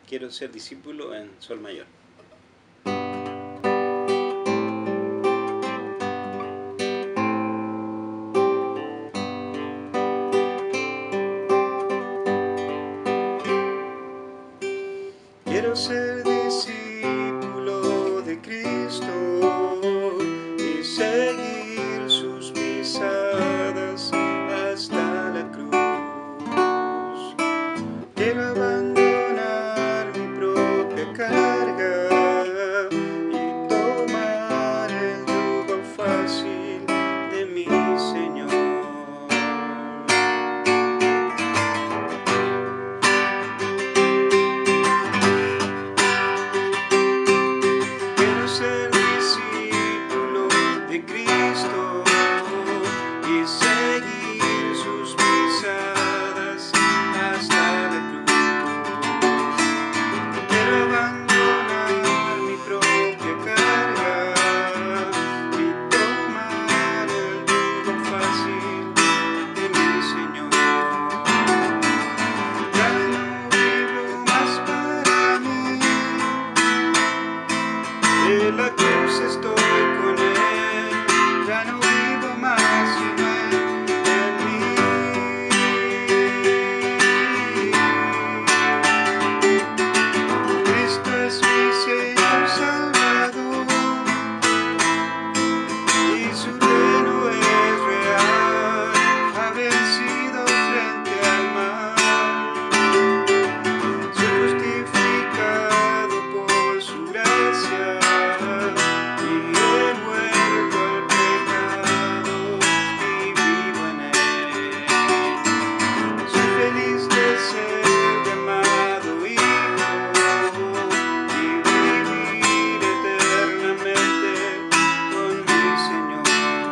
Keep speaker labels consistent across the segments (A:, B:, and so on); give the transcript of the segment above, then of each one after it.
A: quiero ser discípulo en sol mayor. Quiero ser discípulo de Cristo y seguir sus pisadas hasta la cruz. Quiero abandonar mi propia carga y tomar el yugo fácil de mi Señor. Ser discípulo de Cristo y seguir sus pisadas hasta la cruz. Quiero abandonar mi propia carga y tomar el yugo fácil de mi Señor. Ya no vivo más para mí, en la cruz estoy con Él, ya no vivo más sino en mí. Cristo es mi Señor Salvador y su reino es real, ha vencido frente al mal. Soy justificado por su gracia y he vuelto al pecado y vivo en él. Soy feliz de ser llamado hijo y vivir eternamente con mi Señor.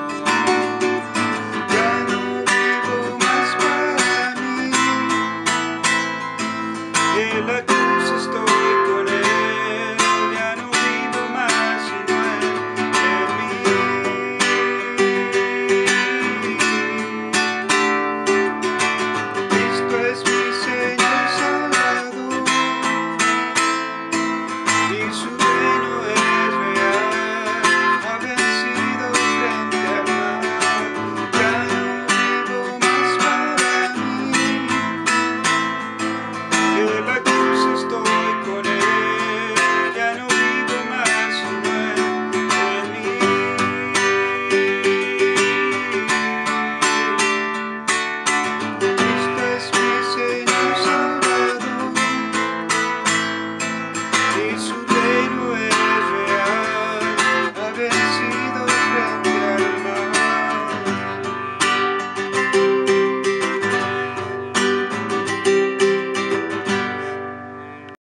A: Ya no vivo más para mí, en la cruz estoy